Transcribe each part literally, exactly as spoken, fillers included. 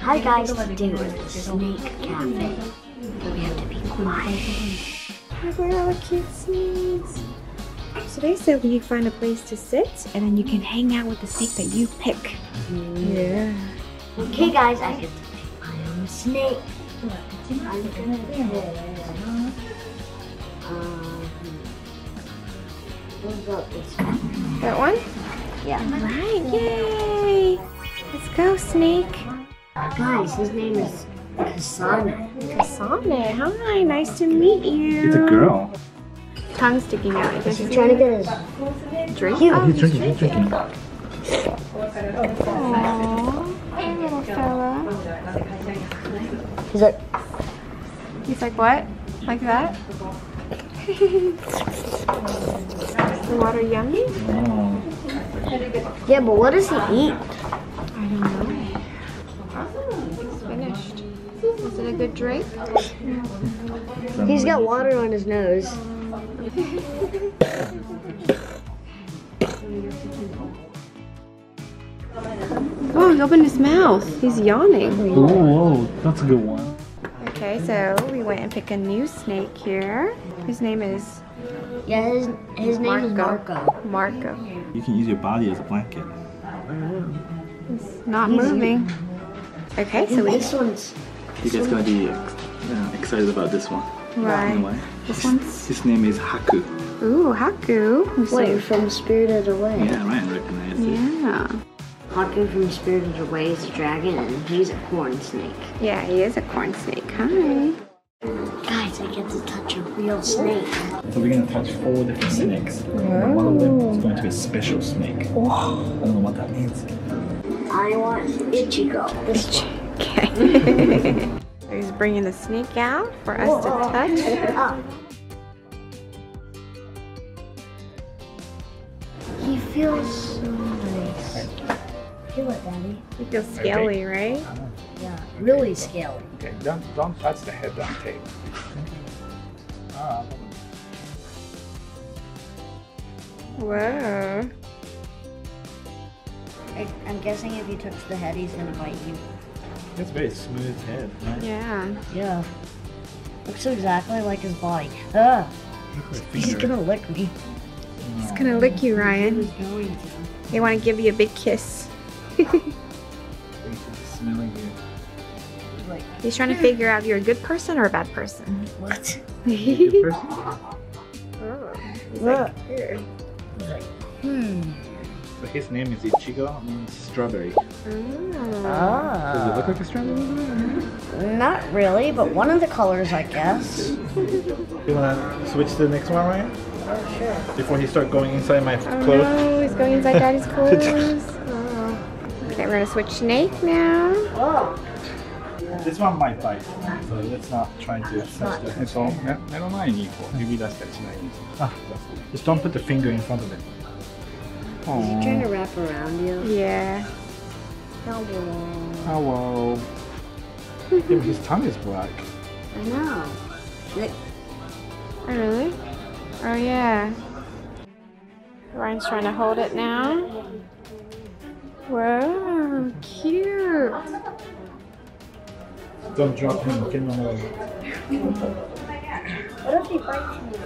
Hi guys, today we're at the Snake Cafe. We have to be quiet. Look at all the cute snakes. So they said you find a place to sit and then you can hang out with the snake that you pick. Mm. Yeah. Okay guys, I get to pick my own snake. I'm gonna pick um, what about this one? That one? Yeah. Right, yay! Let's go, snake. Guys, his name is Kasane. Kasane, hi, nice to meet you. It's a girl. Tongue sticking out. I guess He's trying to get his drink. Cute. Oh, he's drinking, he's drinking. Aww, hey, little fella. He's like, He's like, what? Like that? The water yummy? Oh. yeah, but what does he eat? I don't know. It's finished. Is it a good drink? He's got water on his nose. Oh, he opened his mouth. He's yawning. Oh, whoa, that's a good one. Okay, so we went and picked a new snake here. His name is Yeah, his his name is Marco. Marco. Marco. You can use your body as a blanket. He's not moving. Okay, so we This one's You guys gonna be uh, excited about this one. right. You know why? This one's His name is Haku. ooh Haku. Who's wait like- from Spirited Away. Yeah, Ryan recognized it. yeah. Haku from Spirited Away is a dragon, and he's a corn snake. Yeah, he is a corn snake. Hi. Guys, I get to touch a real snake. So we're gonna touch four different snakes. And one of them is going to be a special snake. I don't know what that means. I want Ichigo. This Okay. He's bringing the snake out for us to touch. Oh. He feels so nice. Feel it, Daddy. He feels scaly, right? Yeah, really scaly. Okay, don't don't touch the head on tape. Ah. Whoa. I, I'm guessing if you touch the head, he's gonna bite you. It's very smooth head, right? Yeah. Yeah. Looks exactly like his body. Ah, he's gonna lick me. He's gonna lick you, Ryan. He's going to. They want to give you a big kiss. Smelling you. Like, He's trying to figure out if you're a good person or a bad person. what? Good person? Oh, he's Look. like, here. He's like, hmm. So his name is Ichigo, means strawberry. Oh. Does it Ah. look like a strawberry? Not really, but one of the colors, I guess. You wanna switch to the next one, Ryan? Oh, sure. Before he start going inside my Oh clothes? no, he's going inside Daddy's clothes. Oh. Okay, we're gonna switch snake now. Oh. This one might bite, so let's not try to touch the head. So, 目の前にこう指出したりしないように。Ah, just don't put the finger in front of it. Is he trying to wrap around you? Yeah. Hello. Hello. Yeah, his tongue is black. I know. Like, Oh really? Oh yeah. Ryan's trying to hold it now. Whoa, cute. Don't drop him. Get him away. what if he bites me?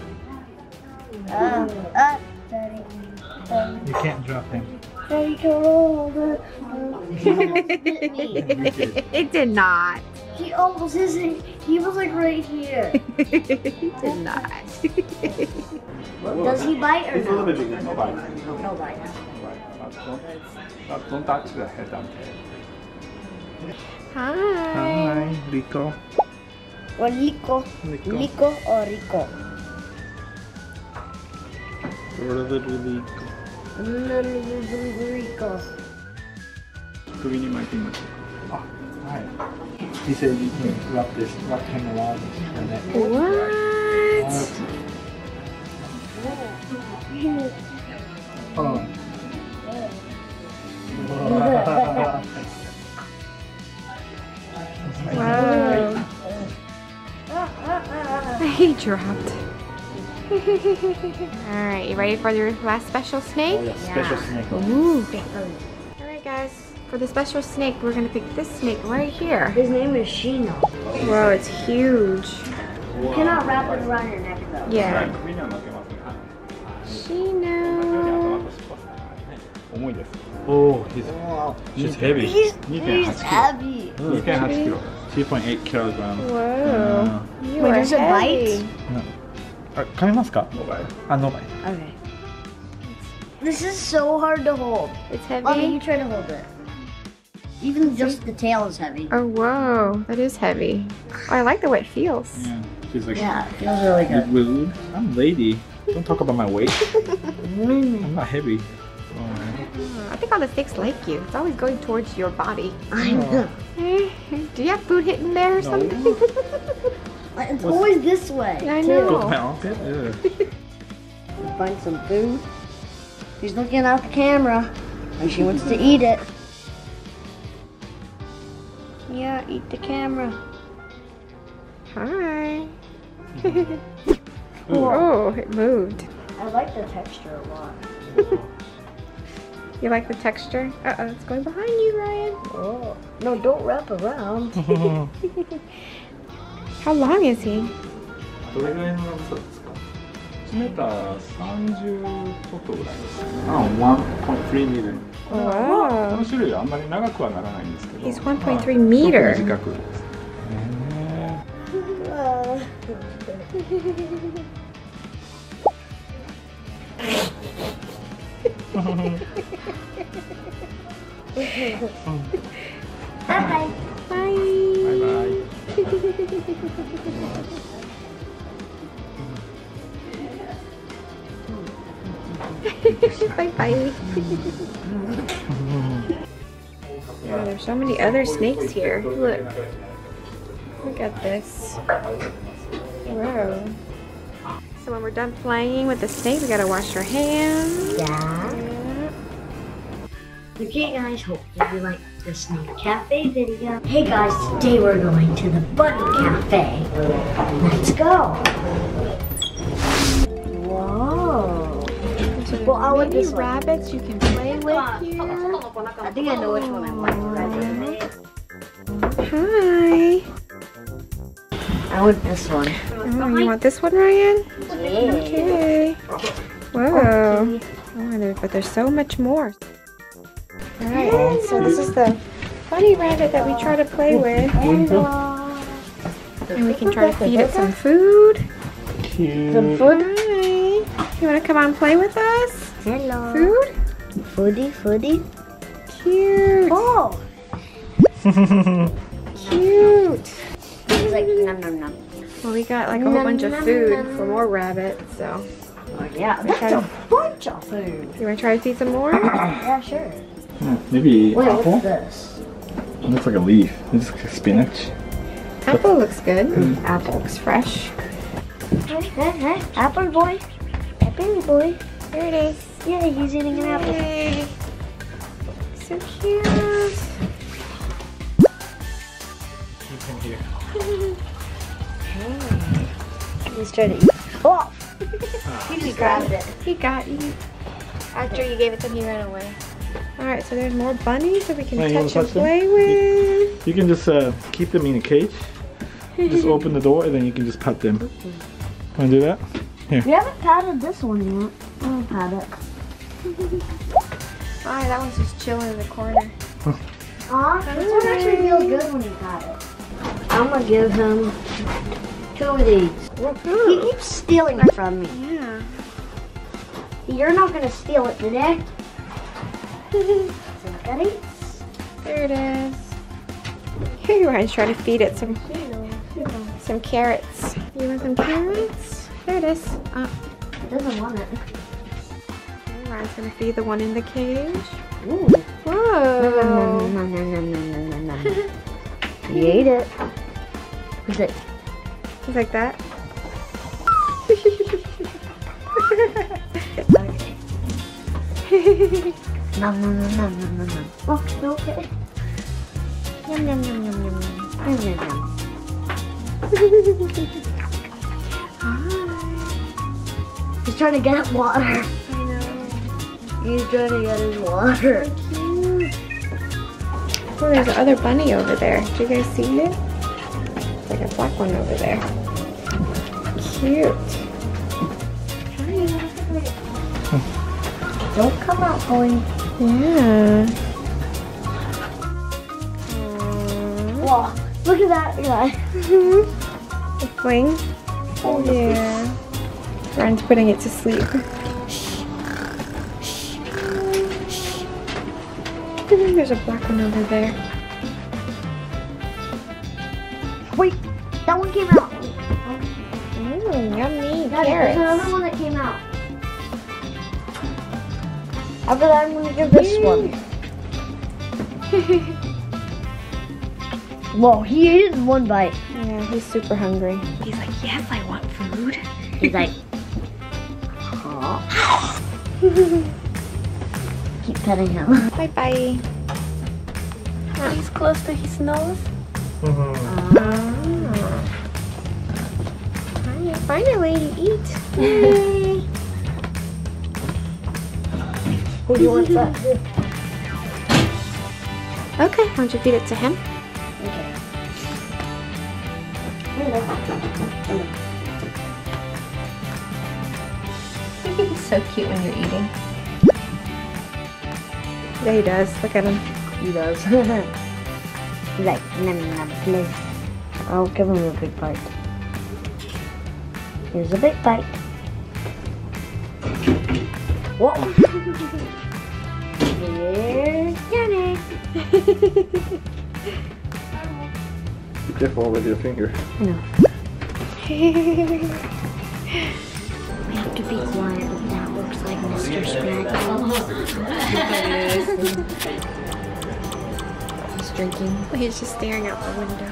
Um, uh, Daddy. Um, You can't drop him. Daddy, don't hold it. He almost bit me. It did not. He almost isn't. He was like right here. It did not. Does he bite or It's a little no? bit bigger. No bite. No bite. Don't, don't, don't touch the head on tail. Hi. Hi, Rico. Or Lico. Rico. Lico or Rico? Little Rico. Rico. 首に巻いてみましょう。あ、はい。He said you can wrap this, wrap him around the neck. What? Oh. Wow. He dropped. Alright, you ready for your last special snake? Oh, yeah, special snake. Ooh. Alright guys, For the special snake, we're gonna pick this snake right here. His name is Shino. Whoa, it's huge. You cannot wrap it around your neck though. Yeah. Shino. Oh, he's, she's heavy. He's, two point eight he's heavy. two point eight kilo. two point eight kilograms. Whoa. You Wait, are does it heavy. bite? あ、噛みますか？あ、ノバイ。 Okay. This is so hard to hold. It's Mommy, you heavy. try to hold it. Even just the tail is heavy. Oh, whoa. That is heavy. Oh, I like the way it feels. Yeah, she's like, Yeah, it feels really good. rude. I'm a lady. Don't talk about my weight. Mm, I'm not heavy. Oh, Oh, I think all the snakes like you. It's always going towards your body. I know. Do you have food hidden there or No. something? It's always this way. I too. know. Go to my armpit? Ugh. Find some food. She's looking at the camera and she wants to eat it. Yeah, eat the camera. Hi. Oh, it moved. I like the texture a lot. You like the texture? Uh-oh, it's going behind you, Ryan. Oh, no, don't wrap around. How long is he? どれぐらいの長さですか？いちメーターさんじゅうちょっとぐらいですね。あ、ワンポイントスリーミートル。こ Wow. の種類はあんまり長くはならないんですけど。 He's one point ま three あ meter. ちょっと短くですね。 Bye. Bye. バイバイ。 Bye bye. Yeah, there's so many other snakes here. Look. Look at this. Whoa. So when we're done playing with the snake, we gotta wash our hands. Yeah. Okay guys, hope you like the Snake Cafe video. Hey guys, today we're going to the Bunny Cafe. Let's go. Whoa. So Well, I want many this one. rabbits you can play with here. I think I know which one I want. Hi. I want this one. Oh, you want this one, Ryan? Yeah. Okay. Whoa. Oh, there, but there's so much more. Alright, so this is the bunny rabbit that we try to play with. And we can try to feed it some food. Some food? Hi. You want to come on and play with us? Hello. Food? Foodie, foodie. Cute. Oh. Cute. He's like nom nom nom. Well, we got like a whole bunch of food for more rabbits, so. Oh yeah, that's a bunch of food. You want to try to feed some more? Yeah, sure. Maybe Wait, apple? what's this? It looks like a leaf. It's like spinach. Apple looks good. Apple looks fresh. Hey, hey, hey, apple boy. Apple boy. There it is. Yeah, he's eating an apple. Yay. So cute. He's trying to eat. Oh! He just grabbed it. He got you. After you gave it to him, he ran away. Alright, so there's more bunnies that we can Hey, you wanna touch and touch them? play with. You can just uh, keep them in a cage. Just open the door and then you can just pet them. Want to do that? We haven't patted this one yet. I'll pat it. Alright, that one's just chilling in the corner. Aw, this one actually feels good when you pat it. I'm gonna give him two of these. He keeps stealing it from me. Yeah. You're not gonna steal it today. Ready? There it is. Here, Ryan's trying to feed it some some carrots. You want some carrots? There it is. Uh, It doesn't want it. Ryan's gonna feed the one in the cage. Ooh. Whoa. Nom, nom, nom, nom, nom, nom, nom, nom. He ate it. He's like, Just like that. nom, nom, nom, nom, nom, nom, nom. Oh, you okay? Yum, yum, yum, yum, yum, yum. Yum, yum, yum. He's trying to get water. I know. He's trying to get his water. Cute. Oh, there's another bunny over there. Did you guys see it? It's like a black one over there. Cute. Don't come out, boy. Yeah. Whoa, look at that guy. The fling. Yeah. Ron's putting it to sleep. I think there's a black one over there. Wait, that one came out. Mmm, yummy. Daddy, there's Carrots. another one that came out. After that, I'm going to give this one. Whoa, he ate one bite. Yeah, he's super hungry. He's like, yes, I want food. He's like, huh? Keep petting him. Bye-bye. He's close to his nose. Mm-hmm. Ah. Hi, finally, eat. Yay. Who do you want that? Okay, why don't you feed it to him? He's so cute when you're eating. Yeah, he does. Look at him. He does. He's like, nom nom, please. I'll give him a big bite. Here's a big bite. Whoa! Here's Johnny. Be careful with your finger. I know. We have to be quiet. That looks like Mister Scratch. He's drinking. He's just staring out the window.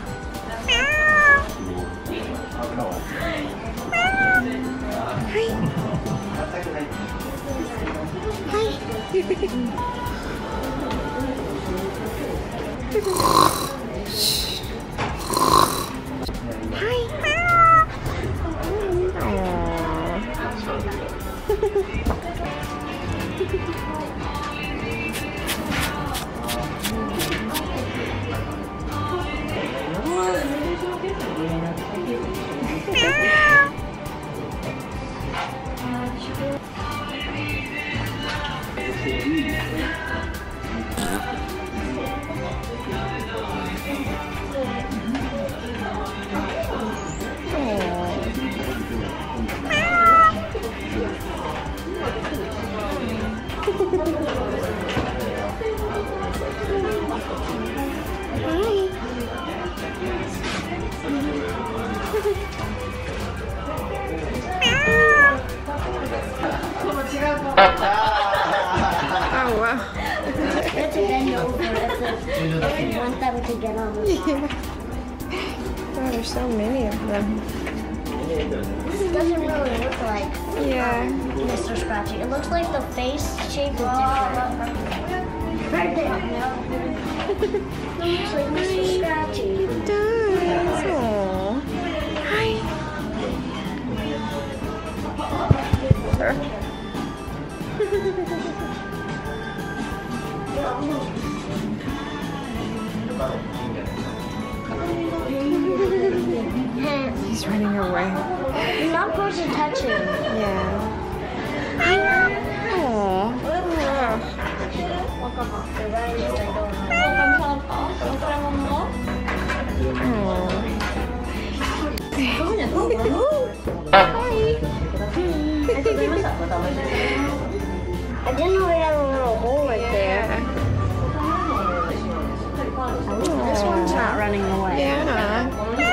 Oh wow. That's a bend over if you want them to get on the side. Oh, there's so many of them. This doesn't really look like Yeah. Mister Scratchy. It looks like the face shape is different. Right there. It looks like Mister Scratchy. It does. Aww. Hi. He's running away. You're not supposed to touch him. Yeah. I didn't know we had a little hole right there. This one's not running away. Yeah.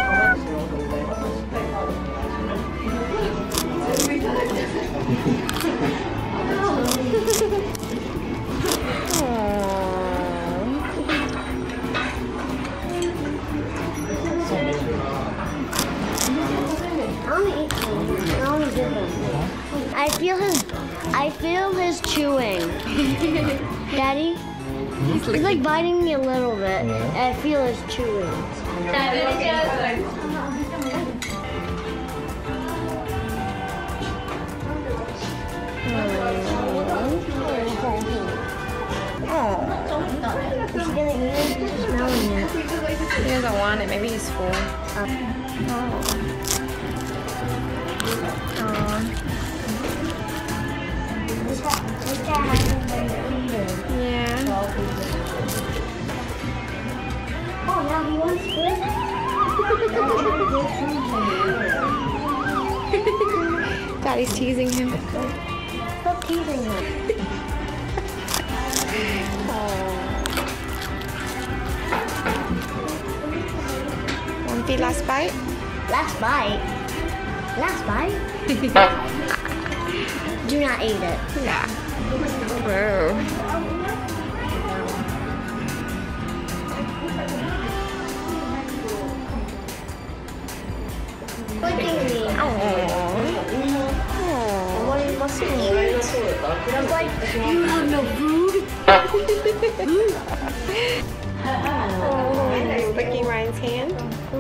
I feel his, I feel his chewing. Daddy, he's like biting me a little bit. And I feel his chewing. Oh. Is he gonna eat it? He's just smelling it. He doesn't want it. Maybe he's full. Oh. This guy, this guy hasn't been eaten. Yeah. Oh, now he wants food? Daddy's teasing him. Stop teasing him. Want the last bite? Last bite? Last bite? Do not eat it. Yeah. Whoa. Look at me. What you must eat? It's like, you have no food? Oh, he's licking Ryan's hand.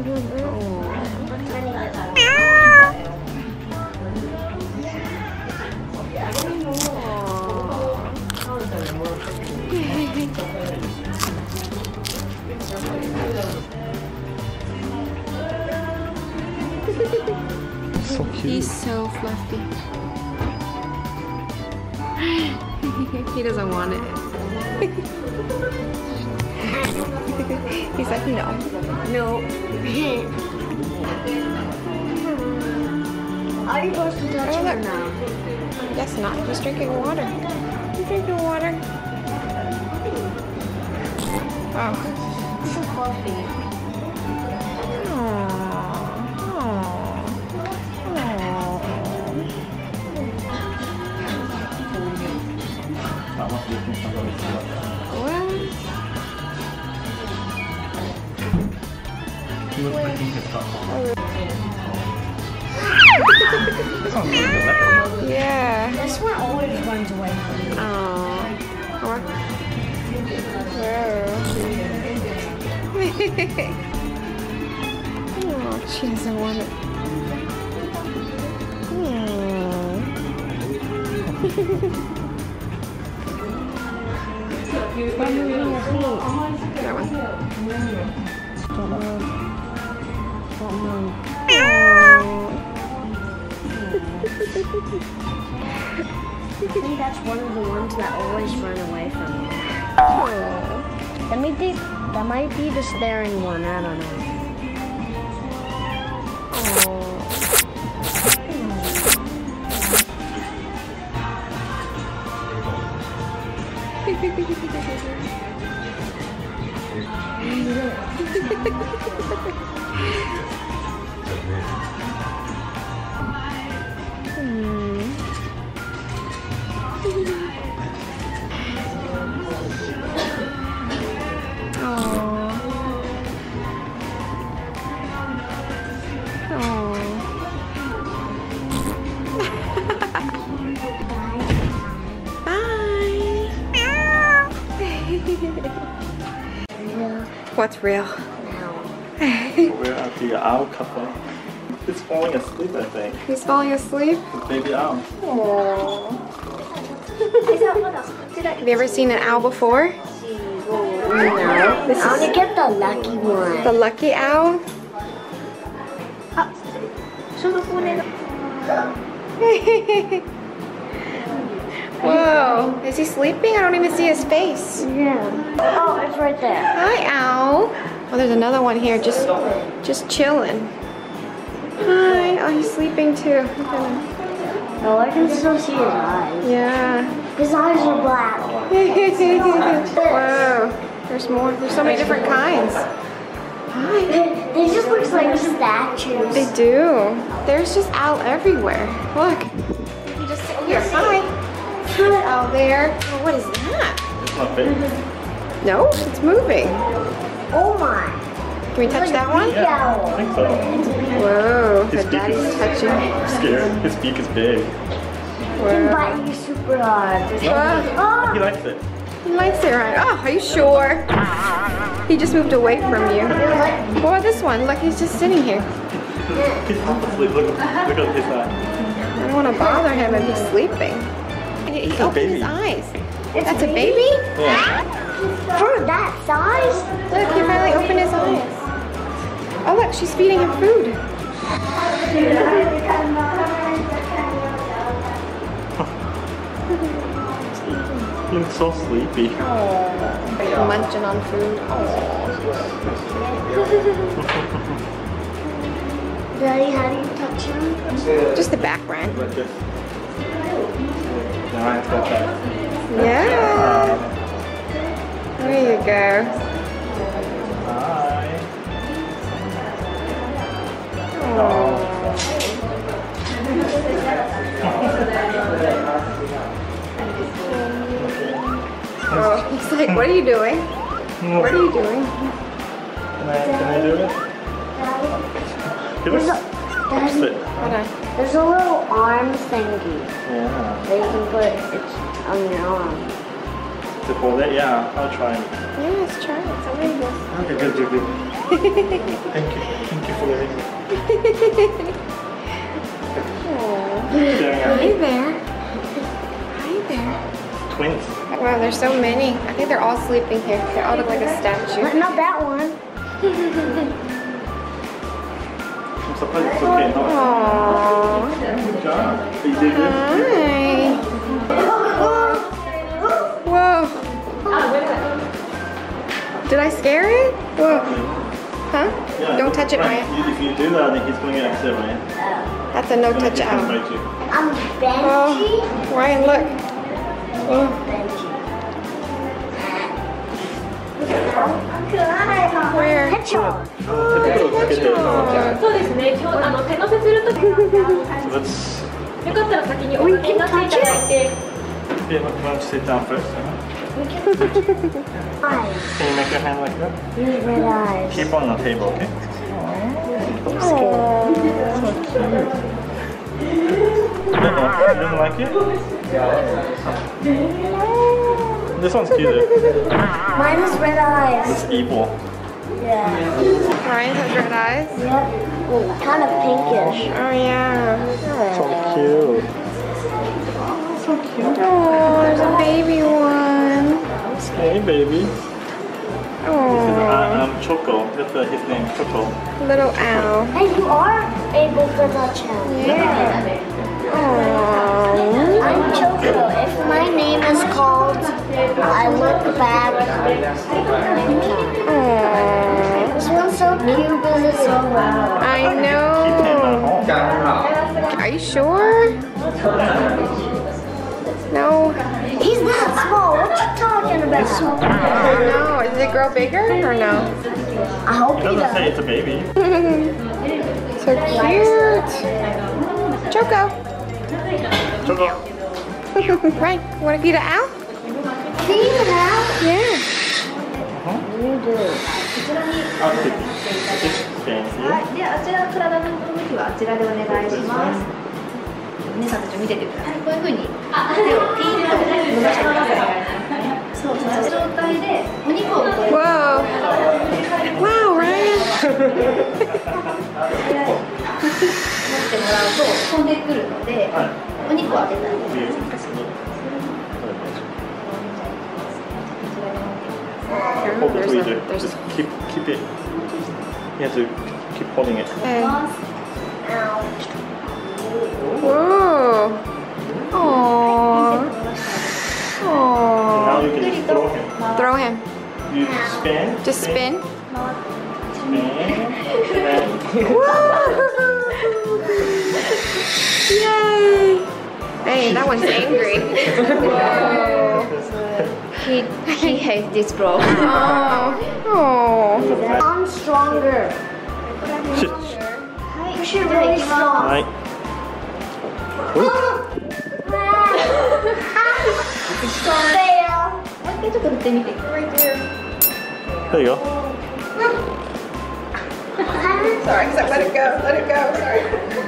So cute. He's so fluffy. He doesn't want it. He's like, no. No. Are you supposed to touch Oh, him look. now? Guess not. He's drinking water. He's drinking water. Oh. So fluffy. He was licking his tongue. Yeah. This one always runs away from me. Oh. Whoa. Oh, she doesn't want it. Hmm. That one. Don't move. Don't move. I think that's one of the ones that always run away from me. That might be, that might be the staring one, I don't know. What's real? We're at the owl cafe. It's falling asleep, I think. He's falling asleep? The baby owl. Have you ever seen an owl before? No. This I want to get the lucky one. The lucky owl? Whoa, is he sleeping? I don't even see his face. Yeah. Oh, it's right there. Hi, owl. Oh, there's another one here, just, just chilling. Hi. Oh, he's sleeping too. Oh, I can still see his eyes. Yeah. His eyes are black. Whoa. There's more. There's so many different kinds. Hi. They, they just look like statues. They do. There's just owl everywhere. Look. You can just sit here. Hi. Out there. Oh, what is that? It's not big. No, it's moving. Oh my. Can we touch that one? Yeah, I think so. Whoa, His the beak daddy's is touching. scared. His beak is big. Can bite you super hard. Oh, He likes it. he likes it, right? Oh, are you sure? He just moved away from you. What about this one? Look, he's just sitting here. He's half asleep. Look, look at his eye. I don't want to bother him if he's sleeping. He, he It's a opened his baby. eyes. That's a baby? Yeah. For that size? Look, he finally opened his eyes. Oh, look, she's feeding him food. He looks so sleepy. Oh, munching on food. Daddy, how do you touch him? Just the background. Like this. Now it's got that. Yeah. There you go. Hi. Oh. Oh, he's like, what are you doing? What are you doing? Can I, can I do it? He looks upset. Hold on. There's a little arm thingy Yeah. that you can put it on your arm. To hold it? Yeah, I'll try it. Yeah, let's try it. Somebody goes. Okay, good, good, good. Thank you. Thank you for letting me. Oh. Sharing Hi our there. Hi there. twins. Wow, there's so many. I think they're all sleeping here. They all look like a statue. But not that one. I'm surprised it's okay. No. Aww. Good job. You did good. Hi. Whoa. Did I scare it? Whoa. Huh? Yeah, Don't touch it, right. Ryan. You- If you do that, then he's going to get upset, right? That's a no touch He's gonna out. bite you. I'm Benji. Oh, Ryan, look. Oh. Benji. Where? Hedgehog. Oh, typical kid. Hedgehog. そうですね。今日あの手乗せするとき So let's. よかったら先にお掛けになっていただいて。 Yeah, why don't you sit down first? Huh? Eyes. Can you make your hand like that? Use red eyes. Keep on the table, okay? Aww. You don't like it? This one's cute. Mine is red eyes. It's evil. Yeah. Ryan has red eyes. Yep. Well, kind of pinkish. Oh, yeah. So cute. Oh, there's a baby one. Hey, baby. This is Oh, uh, um, Choco. That's uh, his name, Choco. little owl. Hey, you are able to touch him. Yeah. Oh. I'm Choco. If my name is called, I look back. Oh. This one's so cute because it's so loud. I Keep him know. at home. Are you sure? No. He's that small. What you talking about? Oh, no. Does it grow bigger or no? I hope It he doesn't say does. it's a baby. So cute. Choco. Choco. Right. Want to feed an owl? See you now. Yeah. You do. I'll take it. Just stand here. で、あちらの体の向きはあちらでお願いします。皆さんたち見ててください。こういう風に手をピーンと伸ばしてください。そう、その状態でお肉をこう Whoa. Wow, Ryan. 持ってもらうと飛んでくるので、お肉を当てたいです。 Hold it There's till you a- do. there's- Just keep, keep it. You have to keep holding it. Okay. Ow. Whoa. Aww. Now Aww. you can just throw him. Throw him. You spin. Just spin. Spin. And Yay. Hey, that one's angry. Whoa. He he hates this bro. Oh. Oh. I'm stronger. Push it really strong. Right. ちょっと振ってみて。 There you go. Sorry, so let it go. Let it go. Sorry.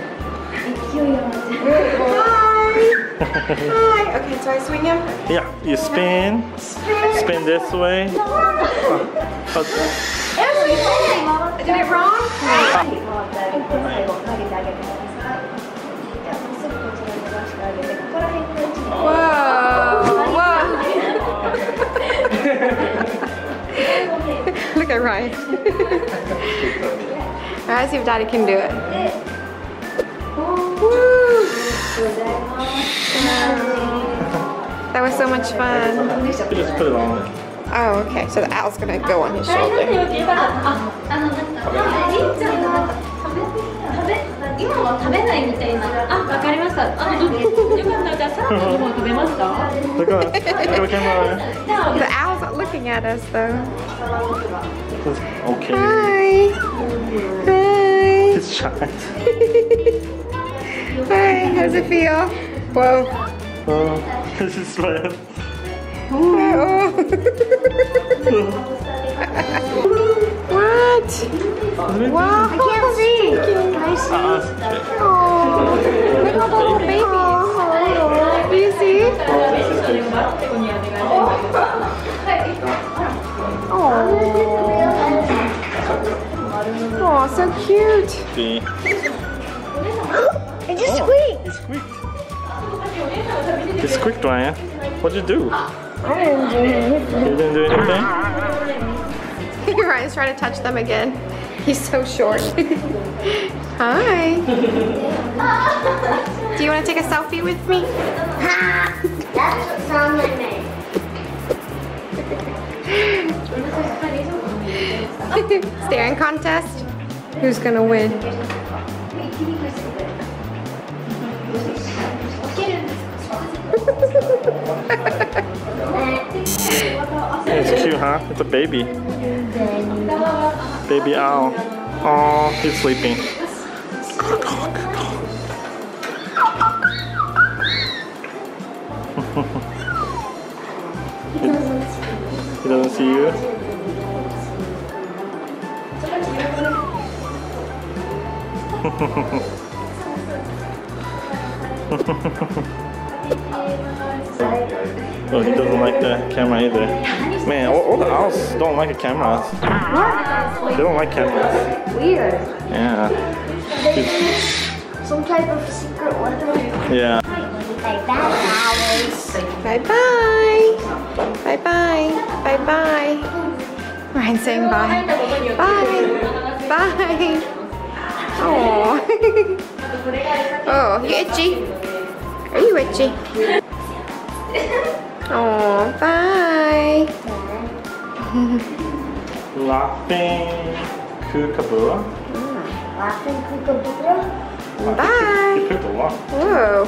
Hi. Hi. Okay, so I swing him. Yeah, you spin. Spin this way. Oh, I did it wrong? 最後投げてあげてください。じゃあまっすぐこちらに出してあげて、ここら辺の位置に。 Whoa. Whoa. Ryan. Alright, see if Daddy can do it. Woo! That was so much fun. You just put it on. Oh, okay. So the owl's gonna go on his shoulder. 今は食べないみたいな。あ、わかりました。あ、どよかった。じゃあサラダの方食べますか？ Look at look at the camera. The owl's not looking at us though. Okay. Hi. Hi. It's shy. Hi. How does it feel? Whoa. Oh, this is right. Oh. What? Wow. I can't see. Can I see? Oh, look at the little babies. Do you see? Oh. Oh, so cute. See? It just squeaked. It squeaked. It squeaked, Ryan. What'd you do? I didn't do anything. You didn't do anything? Ryan's trying to touch them again. He's so short. Hi. Do you want to take a selfie with me? That's what sound I made. Staring contest. Who's gonna win? It's cute, huh? It's a baby. Baby owl. Oh, he's sleeping. He doesn't see you? Oh, he doesn't like the camera either. Man, all, all the owls don't like the cameras. What? They don't like cameras. Weird. Yeah. Some type of secret weapon. Yeah. Like bad hours. Bye bye. Bye bye. Bye bye. Ryan's saying bye. Bye. Bye. Oh. Oh, you itchy? Are you itchy? Oh, bye. Laughing kookaburra. Laughing kookaburra. Bye. He picked a lot. Whoa.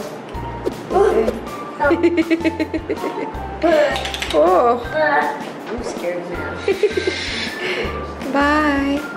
Whoa. I'm scared now. Bye.